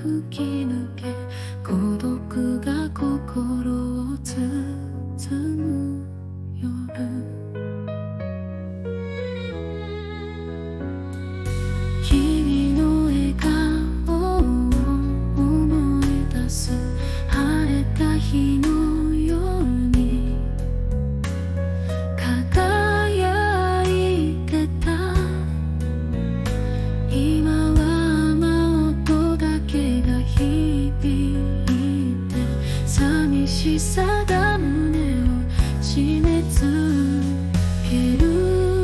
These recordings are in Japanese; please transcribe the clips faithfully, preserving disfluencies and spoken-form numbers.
吹き抜け、孤独が心を包む夜。君の笑顔を思い出す、晴れた日のように輝いてた。今は雨音だけが響いて、寂しさが胸を締め付ける。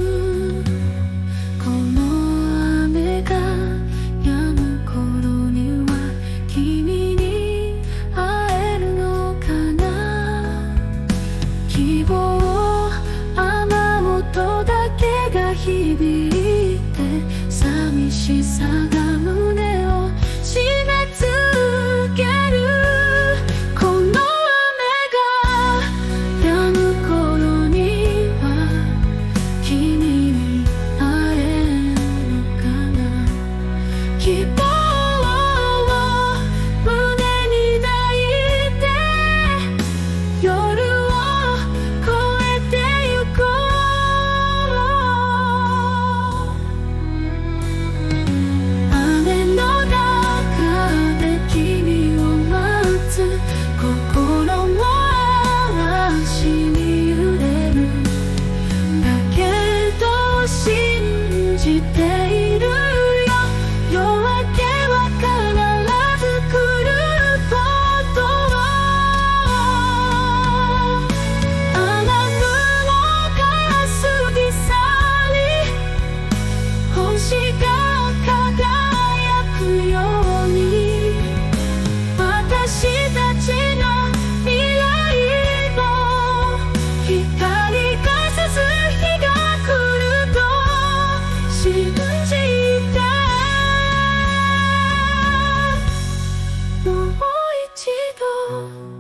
この雨が止む頃には君に会えるのかな。希望、雨音だけが響いて、寂しさが胸を締め付ける。この雨が止む頃には君に会えるのかな。希望を胸に抱いて、夜を越えてゆこう。雨の中で君を待つ、心も嵐に揺れる。だけど信じているよ、夜明けは必ず来ることを。雨雲から過ぎ去り、星が輝くように、私たちの未来も光が差す日が来ると信じて、もう一度